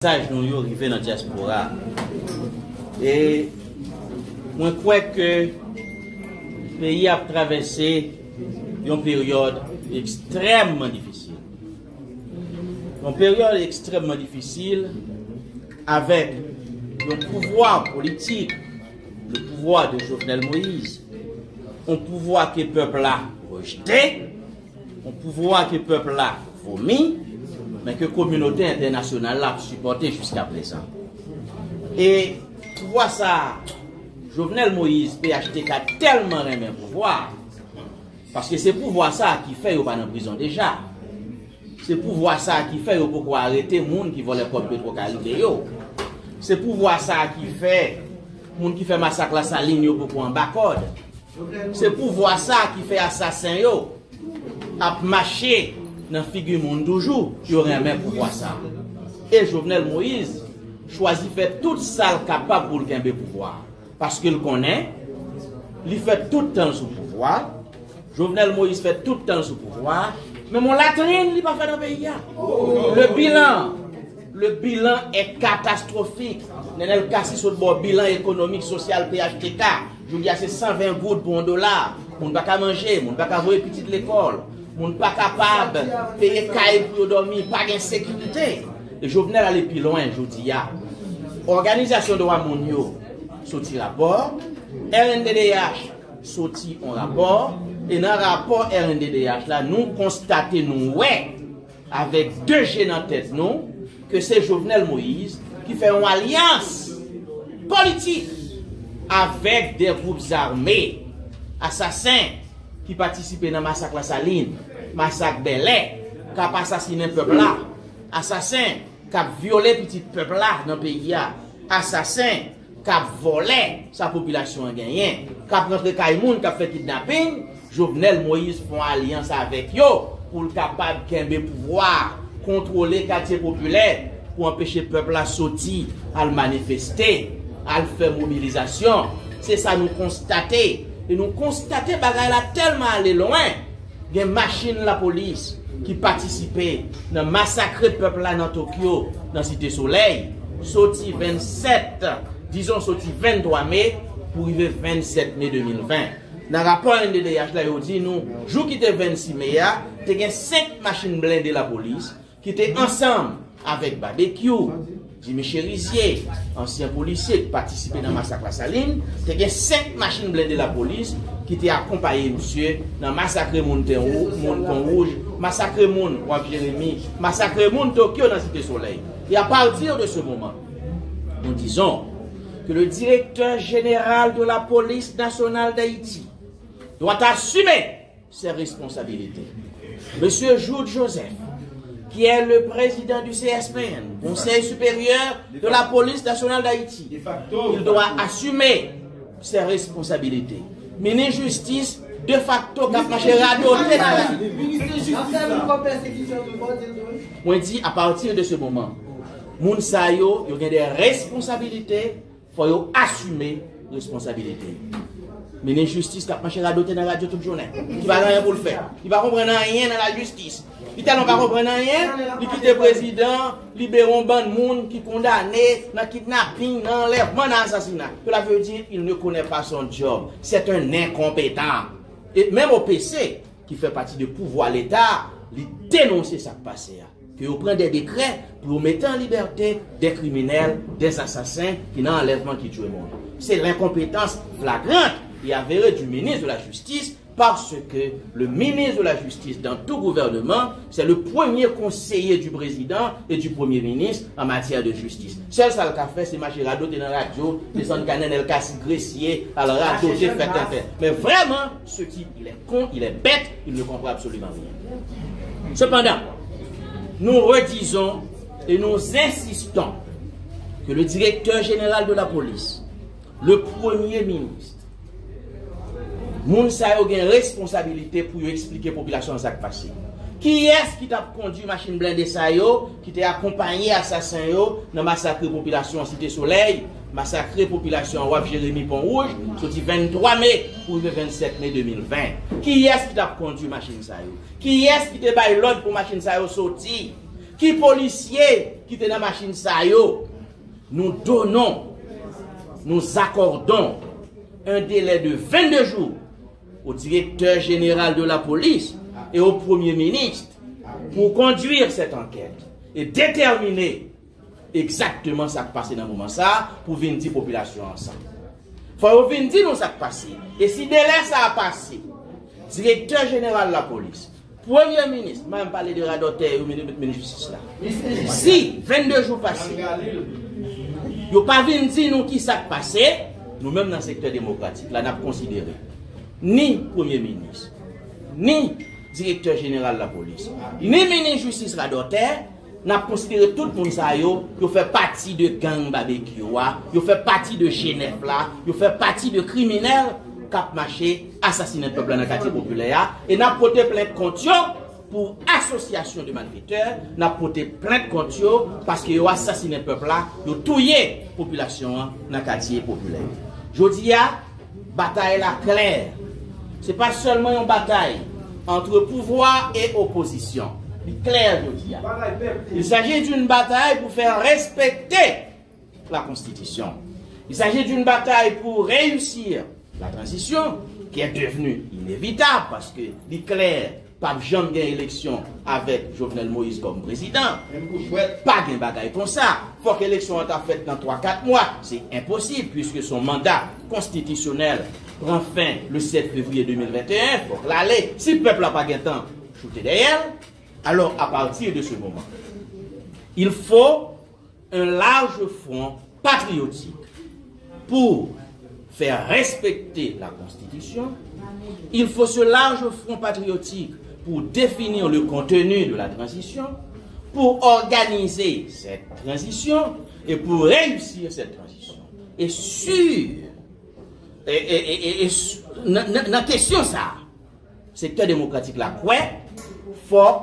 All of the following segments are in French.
Nous arrivons dans la diaspora. Et je crois que le pays a traversé une période extrêmement difficile. Une période extrêmement difficile avec le pouvoir politique, le pouvoir de Jovenel Moïse, un pouvoir que le peuple a rejeté, un pouvoir que le peuple a vomi, mais que la communauté internationale a supporté jusqu'à présent. Et pouvoir ça, Jovenel Moïse, PHTK a tellement aimé le pouvoir, parce que c'est pouvoir ça qui fait qu'il pas en prison déjà. C'est pouvoir ça qui fait qu'il faut arrêter les gens qui volent comme pétrocalibé. C'est pouvoir ça qui fait les gens qui fait massacre la saline pour en bas code. C'est pouvoir ça qui fait assassin à marcher dans la figure monde toujours, il y aurait même pouvoir ça. Et Jovenel Moïse choisit faire tout ça capable pour le pouvoir. Parce qu'il connaît, il fait tout le temps sous pouvoir. Jovenel Moïse fait tout le temps sous pouvoir. Mais mon latrine, il n'est pas fait dans le pays. Le bilan est catastrophique. Nous avons cassé sur le bilan économique, social, PHTK. Je dis c'est 120 gouttes pour $1. On ne peut pas manger, on ne peut pas voir petit de l'école. On n'est pas capable de payer caille pour dormir, pas d'insécurité. Et Jovenel allait plus loin, je dis, organisation de Wamonio sorti rapport, RNDDH sorti un rapport, et dans le rapport RNDDH, là, nous constatons, avec deux jeunes en tête, nous, que c'est Jovenel Moïse qui fait une alliance politique avec des groupes armés, assassins, qui participaient dans le massacre La Saline, massacre Belay, qui a assassiné le peuple là, assassin, qui a violé petit peuple là dans le pays, assassin, qui a volé sa population en gagné, qui a rentré Kaimoun, qui a fait kidnapping. Jovenel Moïse font alliance avec eux pour le capable de pouvoir contrôler le quartier populaire pour empêcher le peuple à sortir, à le manifester, à le faire mobilisation. C'est ça nous constater. Et nous constatons que la tellement allé loin. Il y a une machine de la police qui participait dans le massacre du peuple là dans Tokyo, dans la Cité Soleil. Sorti 27, disons sorti 23 mai pour arriver 27 mai 2020. Dans le rapport NDDH, là, il dit nous, jour qui était 26 mai, il y a 5 machines blindées de la police qui étaient ensemble avec Barbecue, Jimmy Cherizier, ancien policier qui participait dans le massacre La Saline. Il y a 5 machines blindées de la police qui étaient accompagnées, monsieur, dans le massacre Pont Rouge, massacre Moun, Wap Jérémy, massacre Moun Tokyo dans la Cité Soleil. Et à partir de ce moment, nous disons que le directeur général de la police nationale d'Haïti doit assumer ses responsabilités. Monsieur Jude Joseph, qui est le président du CSPN, Conseil supérieur de la police nationale d'Haïti, il doit assumer ses responsabilités. Ministre de Justice, de facto, qui a marché radoté dans la... On dit, à partir de ce moment, Mounsayo, il y a des responsabilités, il faut assumer les responsabilités. Mais la justice qui a marché radoté dans la radio toute journée, il ne va rien pour le faire. Il ne va comprendre rien dans la justice. Il ne va comprendre rien, il quitte le président, libérer un bon monde qui est condamné dans le kidnapping, dans l'enlèvement, dans l'assassinat. Cela veut dire qu'il ne connaît pas son job. C'est un incompétent. Et même au PC, qui fait partie du pouvoir de l'État, il dénonce ce qui s'est passé. Que vous prenez des décrets pour mettre en liberté des criminels, des assassins qui n'ont enlèvement qui tuent le monde. C'est l'incompétence flagrante et avérée du ministre de la Justice, parce que le ministre de la Justice dans tout gouvernement, c'est le premier conseiller du président et du premier ministre en matière de justice. Seul ça le fait, c'est marcher radoter dans la radio, descendre canen, el casse gressier, alors radoter, fait un fait. Mais vraiment, ce qui il est con, il est bête, il ne comprend absolument rien. Cependant, nous redisons et nous insistons que le directeur général de la police, le premier ministre, Mounsa a une responsabilité pour expliquer à la population ce qui s'est passé. Qui est-ce qui t'a conduit machine blindée ça yo, qui t'a accompagné assassin yo dans massacre population Cité Soleil, massacre population Wap Jérémy Pont Rouge, sorti 23 mai pour le 27 mai 2020. Qui est-ce qui t'a conduit machine ça yo? Qui est-ce qui t'a baillé l'ordre pour machine ça yo sorti? qui policier qui était dans la machine ça yo, nous donnons, nous accordons un délai de 22 jours au directeur général de la police et au premier ministre pour conduire cette enquête et déterminer exactement ce qui s'est passé dans le moment ça pour venir dire population ensemble. Il faut venir dire nous ce qui s'est passé. Et si délai ça a passé, directeur général de la police, premier ministre, même parler de radoteur ou ministre de justice là. Si 22 jours passés, il n'y a pas venir dire nous qui s'est passé, nous-mêmes dans le secteur démocratique, là, nous avons considéré ni premier ministre, ni directeur général de la police, ni ministre de justice radoteur, nous avons considéré tout le monde ça qui fait partie de gang barbecue, qui fait partie de Genève là, qui fait partie de criminels qui ont marché, assassiné le peuple dans le quartier populaire, et nous avons porté plainte contre pour association de malfaiteurs, nous avons porté plainte contre parce qu'ils ont assassiné le peuple là, ils ont tué la population dans le quartier populaire. Je dis, bataille là claire. Ce n'est pas seulement une bataille entre pouvoir et opposition. C'est clair, je dis. Il s'agit d'une bataille pour faire respecter la Constitution. Il s'agit d'une bataille pour réussir la transition qui est devenue inévitable parce que, c'est clair, pas jamais gagne élection avec Jovenel Moïse comme président. Pas de bataille comme ça. Il faut que l'élection soit faite dans 3-4 mois. C'est impossible puisque son mandat constitutionnel prend fin le 7 février 2021. Il faut l'aller. Si le peuple n'a pas de temps, shooter derrière. Alors, à partir de ce moment, il faut un large front patriotique pour faire respecter la Constitution. Il faut ce large front patriotique pour définir le contenu de la transition, pour organiser cette transition et pour réussir cette transition. Et dans la question ça, secteur démocratique là, quoi, faut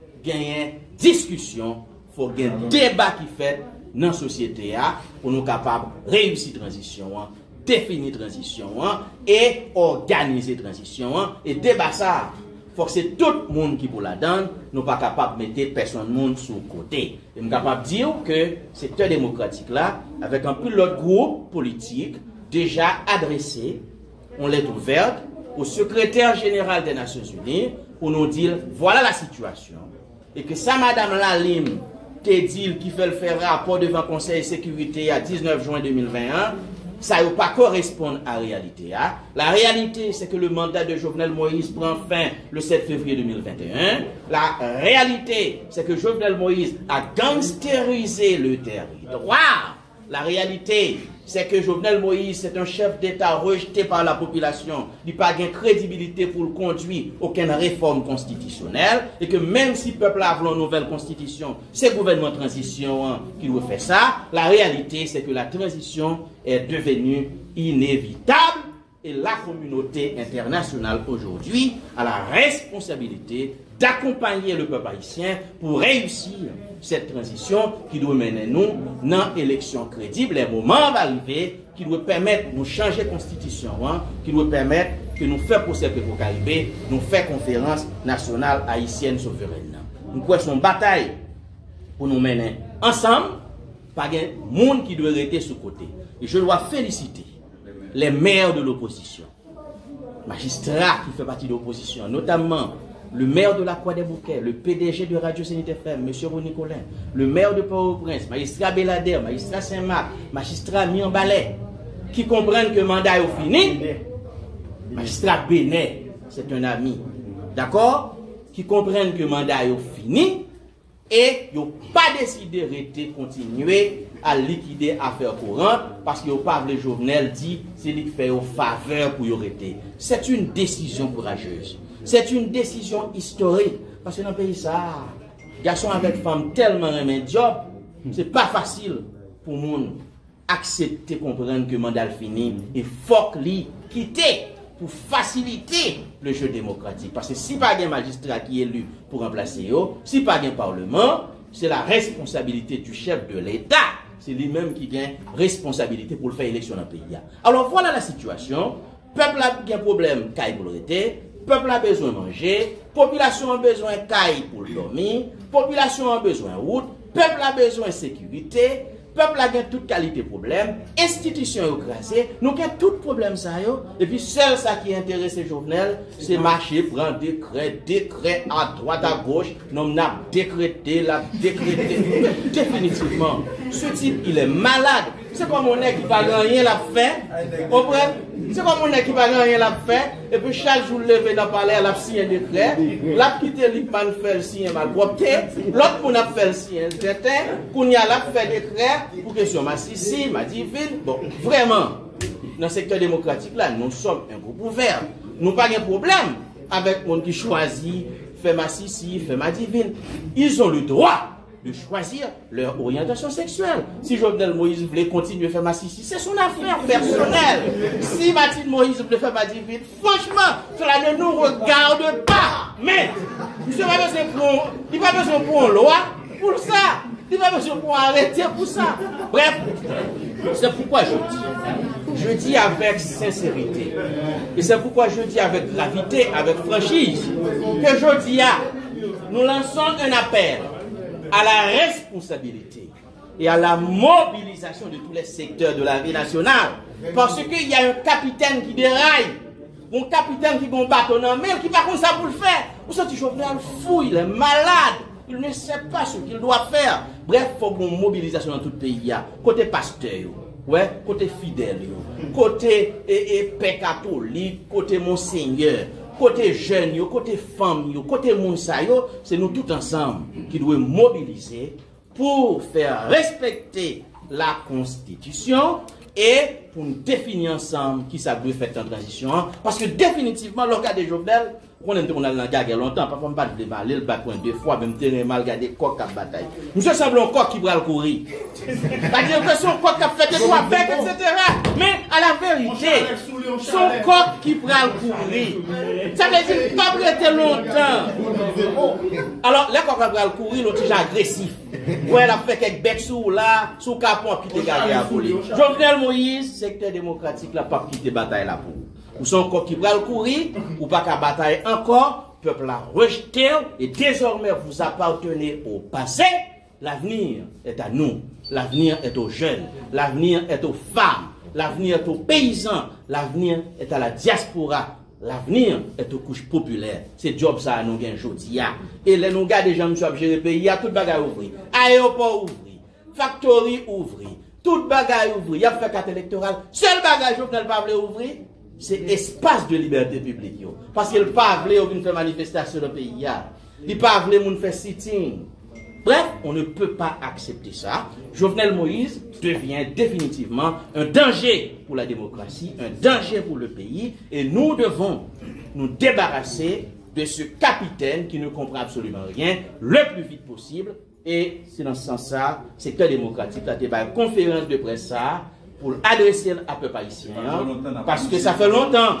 gagner discussion, faut gagner débat qui fait dans la société pour nous capables de réussir la transition, définir la transition et organiser la transition et débat ça. Faut que c'est tout le monde qui pour la donne, nous pas capable de mettre personne monde sur le côté. Et nous capable de dire que le secteur démocratique là, avec un peu l'autre groupe politique déjà adressé, on l'est ouverte au secrétaire général des Nations Unies pour nous dire voilà la situation. Et que ça, Madame Lalim, te dit qui fait le faire rapport devant le Conseil de sécurité à 19 juin 2021, ça ne va pas correspondre à la réalité. La réalité, c'est que le mandat de Jovenel Moïse prend fin le 7 février 2021. La réalité, c'est que Jovenel Moïse a gangstérisé le territoire. La réalité, c'est que Jovenel Moïse, c'est un chef d'État rejeté par la population. Il n'a pas de crédibilité pour le conduire aucune réforme constitutionnelle. Et que même si le peuple a une nouvelle constitution, c'est le gouvernement de transition qui doit faire ça. La réalité, c'est que la transition est devenue inévitable. Et la communauté internationale aujourd'hui a la responsabilité d'accompagner le peuple haïtien pour réussir cette transition qui doit mener nous dans l'élection crédible. Les moments vont arriver qui doit permettre de nous changer la constitution, qui doit permettre que nous fassions procès pour Caribé, nous fassions conférence nationale haïtienne souveraine. Nous avons une bataille pour nous mener ensemble, pas de monde qui doit rester sur le côté. Et je dois féliciter les maires de l'opposition, magistrats qui font partie de l'opposition, notamment le maire de la Croix-des-Bouquets, le PDG de Radio Zénith FM, M. Ronnie Colin, le maire de Port-au-Prince, magistrat Belader, magistrat Saint-Marc, magistrat Mian-Balais, qui comprennent que le mandat est fini. Magistrat Benet, c'est un ami, d'accord, qui comprennent que le mandat est fini et ils n'ont pas décidé de continuer à liquider affaires courantes parce que pas le Jovenel dit c'est lui qui fait aux faveurs pour y arrêter. C'est une décision courageuse. C'est une décision historique. Parce que dans le pays, ça, garçon avec femme tellement remet job, c'est pas facile pour le monde accepter, comprendre que le mandat fini. Il faut qu'il quitte pour faciliter le jeu démocratique. Parce que si pas un magistrat qui est élu pour remplacer eux, si pas un parlement, c'est la responsabilité du chef de l'État. C'est lui-même qui a responsabilité pour le faire élection dans le pays. Alors voilà la situation. Le peuple a un problème, peuple a besoin de manger, population a besoin de caille pour dormir, population a besoin de route, peuple a besoin de sécurité, peuple a toute qualité de problème, institution est écrasée, nous avons tout problème ça et puis seul ça qui intéresse Jovenel, c'est marcher, prendre décret à droite, à gauche, nous avons décrété, définitivement. Ce type, il est malade. C'est comme on est qui va gagner la fin. C'est comme on est qui va gagner la fin. Et puis chaque jour, levé dans le palais, elle a signé un décret. L'a quitté Lickman fait le signe mal propre. L'autre on a fait le signe certain. Qu'on y a là fait décret pour question Massissi, Madiville. Bon, vraiment, dans le secteur démocratique là, nous sommes un groupe ouvert. Nous n'avons pas de problème avec les gens qui choisissent faire Massissi, faire Madiville. Ils ont le droit de choisir leur orientation sexuelle. Si Jovenel Moïse voulait continuer à faire Massissi, c'est son affaire personnelle. Si Mathilde Moïse voulait faire Madiville, franchement, cela ne nous regarde pas. Mais, il n'a pas besoin pour une loi pour ça. Il n'a pas besoin pour arrêter pour ça. Bref, c'est pourquoi je dis avec sincérité, et c'est pourquoi je dis avec gravité, avec franchise, que je dis nous lançons un appel à la responsabilité et à la mobilisation de tous les secteurs de la vie nationale. Parce qu'il y a un capitaine qui déraille, un capitaine qui a un bâton en main, qui par contre ça pour le faire. Vous sentez Jovenel fou, il est malade, il ne sait pas ce qu'il doit faire. Bref, il faut une mobilisation dans tout le pays. Côté pasteur, ouais, côté fidèle, côté père catholique, côté monseigneur, côté jeunes, côté femmes, côté moun sa yo, c'est nous tous ensemble qui devons mobiliser pour faire respecter la Constitution et pour nous définir ensemble qui ça doit faire en transition. Parce que définitivement, le cas de Jovenel, on a dans la guerre longtemps, papa m'a dit de le battre deux fois, même terrain mal gardé, coq à bataille. Nous semblons un coq qui va le courir. C'est-à-dire que son coq a fait des trois becs, etc. Mais à la vérité, son coq qui va le courir. Ça veut dire pas prêter longtemps. Alors, les coq va le courir, l'autre déjà agressif. Ouais, elle a fait quelques becs sous là, sous capon, puis gardé à voler. Jovenel Moïse, secteur démocratique, la pas quitté bataille là pour. Ou son coq qui va le courir, ou pas qu'à bataille encore, peuple a rejeté, et désormais vous appartenez au passé. L'avenir est à nous, l'avenir est aux jeunes, l'avenir est aux femmes, l'avenir est aux paysans, l'avenir est à la diaspora, l'avenir est aux couches populaires. C'est job ça nous gagne aujourd'hui. Et les nous gars des gens qui ont géré le pays, il y a tout bagaille ouvri, aéroport ouvri, factory ouvri, tout bagaille ouvri, il y a fait carte électorale, seul bagage Jovenel pas voulu ouvrir. C'est espace de liberté publique. Parce qu'il ne pas voulu faire manifestation dans le pays. Il ne pas voulu faire sitting. Bref, on ne peut pas accepter ça. Jovenel Moïse devient définitivement un danger pour la démocratie, un danger pour le pays. Et nous devons nous débarrasser de ce capitaine qui ne comprend absolument rien le plus vite possible. Et c'est dans ce sens-là, secteur démocratique, la débat, conférence de presse, ça, pour adresser à peuple haïtien, parce que ça fait longtemps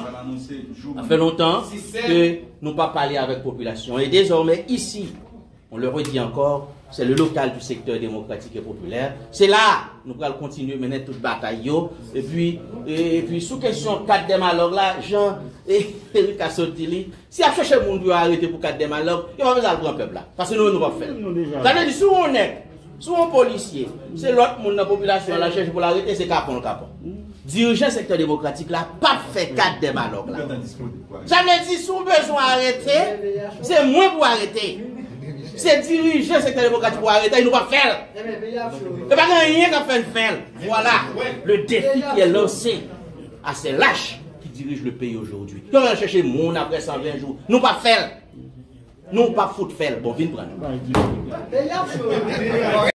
que nous pas parlé avec la population. Et désormais, ici, on le redit encore, c'est le local du secteur démocratique et populaire. C'est là, nous allons continuer à mener toute bataille. Et puis, sous question 4 des malheurs là, Jean et Eric Assotili, si à chercher le monde pour arrêter pour 4 des malheurs, il va besoin de prendre peuple là. Parce que nous ne pouvons pas faire. Ça veut dire, si on est, si un policier, c'est l'autre monde dans la population, la cherche pour l'arrêter, c'est capon. Dirigeant secteur démocratique là, pas fait 4 des malheurs là. Ça veut dire, si on a besoin d'arrêter, c'est moins pour arrêter. C'est dirigeant secteur démocratique pour arrêter, il ne va pas faire. Il n'y a pas rien qu'à faire. Voilà le défi qui est lancé à ces lâches qui dirigent le pays aujourd'hui. Ils vont chercher mon après 120 jours. Nous pas faire. Nous pas foutre faire. Bon, viens prendre.